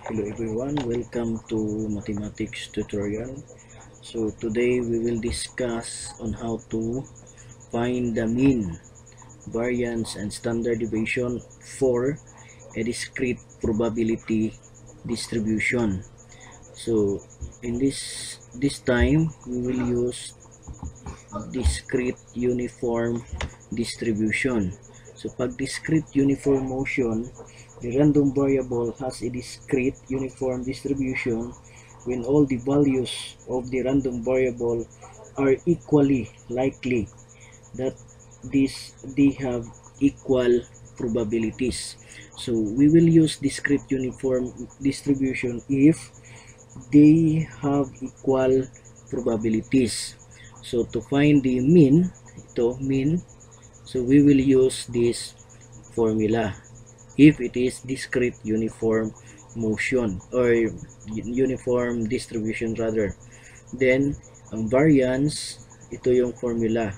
Hello everyone, welcome to mathematics tutorial. So today we will discuss on how to find the mean, variance and standard deviation for a discrete probability distribution. So in this time we will use discrete uniform distribution. So pag discrete uniform motion, the random variable has a discrete uniform distribution when all the values of the random variable are equally likely that they have equal probabilities. So we will use discrete uniform distribution if they have equal probabilities. So to find the mean, so we will use this formula if it is discrete uniform motion or uniform distribution rather. Then ang variance, ito yung formula,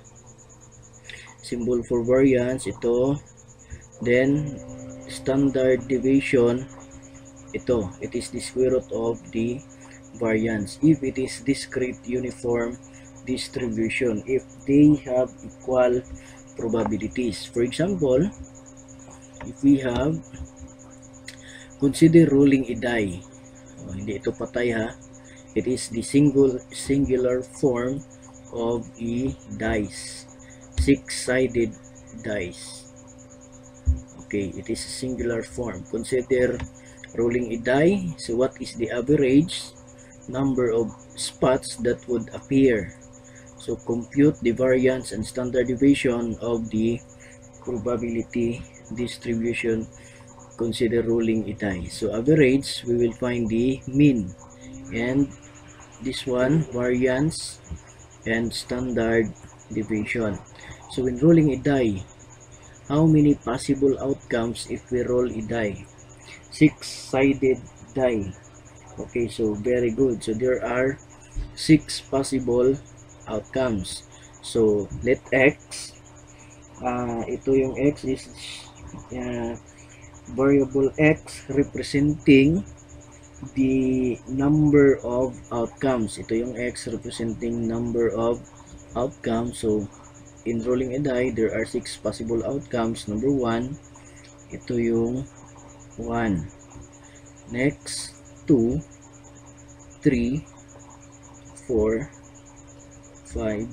symbol for variance ito. Then standard deviation, ito, it is the square root of the variance if it is discrete uniform distribution, if they have equal probabilities. For example, if we have, consider rolling a die. Hindi ito patay ha. It is the singular form of a dice, six-sided dice. Okay, it is a singular form. Consider rolling a die. So what is the average number of spots that would appear? So compute the variance and standard deviation of the probability distribution. Consider rolling a die. So average, we will find the mean, and this one variance and standard deviation. So when rolling a die, how many possible outcomes if we roll a die? Six-sided die. Okay, so very good. So there are 6 possible outcomes. So let x, ito yung x is variable x representing the number of outcomes. Ito yung x representing number of outcomes. So in rolling a die, there are 6 possible outcomes. Number 1, ito yung 1. Next, 2, 3, 4, 5,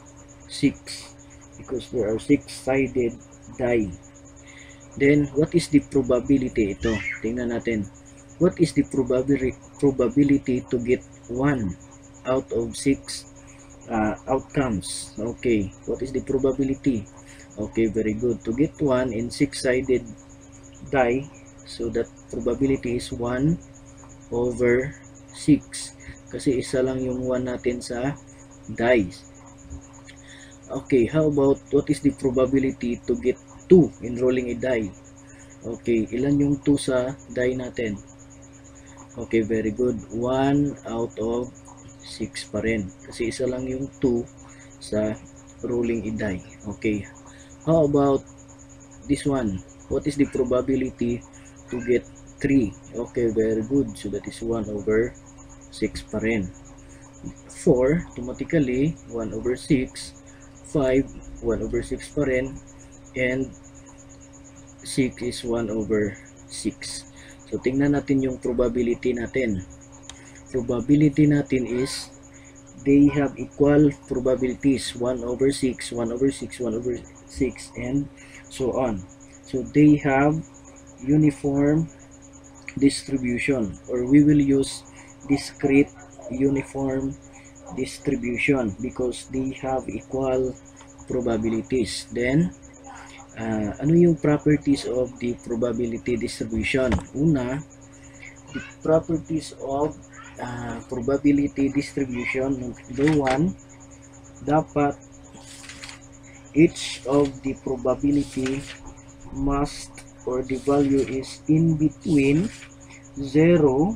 6, because there are 6-sided die. Then what is the probability? Ito, tingnan natin. What is the probability to get 1 out of 6 outcomes? Okay, what is the probability? Okay, very good. To get 1 in 6-sided die, so that probability is 1 over 6, kasi isa lang yung 1 natin sa dice. Okay, how about what is the probability to get 2 in rolling a die? Okay, ilan yung 2 sa die natin? Okay, very good. 1 out of 6 pa rin, kasi isa lang yung 2 sa rolling a die. Okay, how about this one? What is the probability to get 3? Okay, very good. So that is 1 over 6 pa rin. 4, automatically 1 over 6. 5, 1 over 6 pa rin. And 6 is 1 over 6. So tingnan natin yung probability natin. Probability natin is they have equal probabilities, 1 over 6, 1 over 6, 1 over 6, and so on. So they have uniform distribution, or we will use discrete uniform distribution because they have equal probabilities. Then ano yung properties of the probability distribution? Una, the properties of probability distribution. Number 1, dapat each of the probability must, or the value is in between 0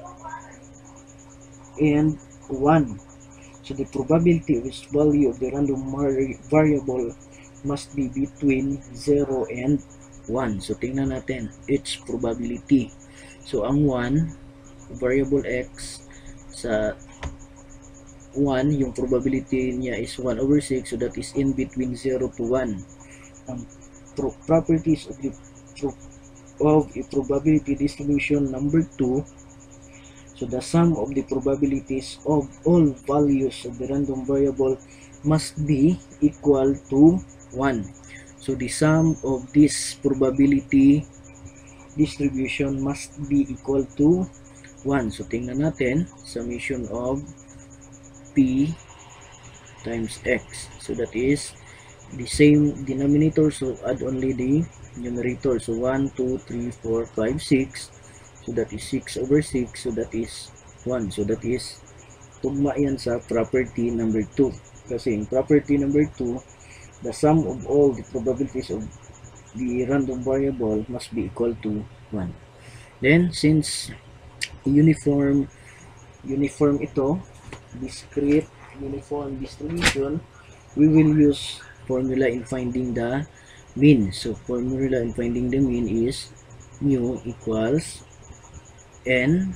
and 1. So the probability of its value of the random variable must be between 0 and 1. So tingnan natin each probability. So ang 1, variable x sa 1, yung probability niya is 1/6, so that is in between 0 to 1. Ang properties of a probability distribution number 2, so the sum of the probabilities of all values of the random variable must be equal to 1. So the sum of this probability distribution must be equal to 1. So tingnan natin, summation of p times x, so that is the same denominator, so add only the numerator. So 1, 2, 3, 4, 5, 6, so that is 6/6, so that is 1. So that is tugma yan sa property number 2, kasi in property number 2, the sum of all the probabilities of the random variable must be equal to 1. Then since uniform ito, discrete uniform distribution, we will use formula in finding the mean. So formula in finding the mean is mu equals n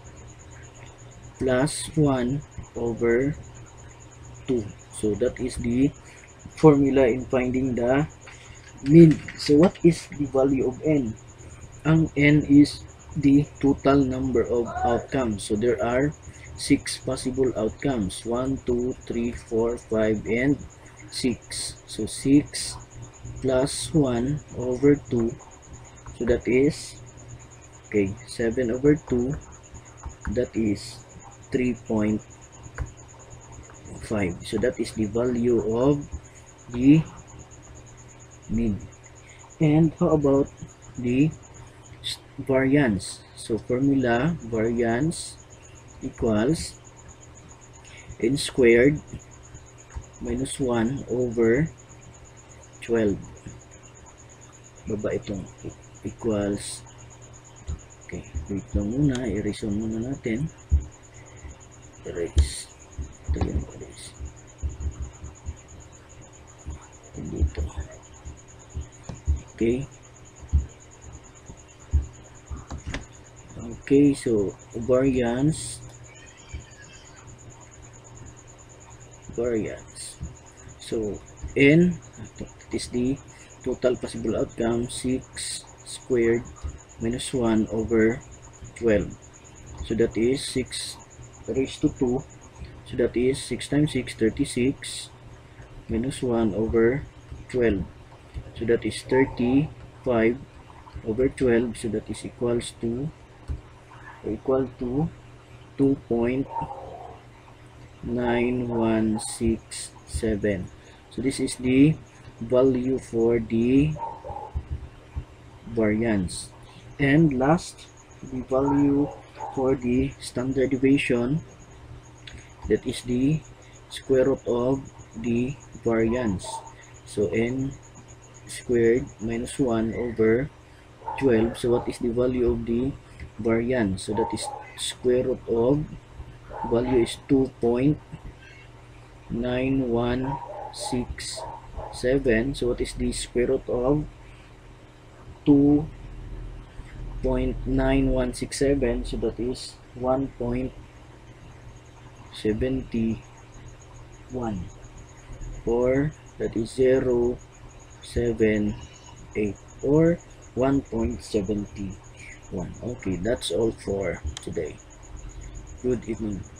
plus 1/2. So that is the formula in finding the mean. So what is the value of n? Ang n is the total number of outcomes. So there are 6 possible outcomes, 1, 2, 3, 4, 5, and 6. So 6 plus 1/2, so that is 7/2, that is 3.5. So that is the value of the mean. And how about the variance? So formula, variance equals n squared minus 1/12. Baba itong equals, wait lang muna, erase muna natin, erase ito, yung erase dito. So variance, so n, that is the total possible outcome, 6 squared minus 1/12, so that is 6 raised to 2, so that is 6 times 6, 36, minus 1/12, so that is 35/12, so that is equal to 2.9167. So this is the value for the variance. And last, the value for the standard deviation, that is the square root of the variance. So n squared minus 1/12. So what is the value of the variance? So that is square root of value is 2.9167. So what is the square root of 2.9167? So that is 1.71, or that is 0.78 or 1.71. Okay, that's all for today. Good evening.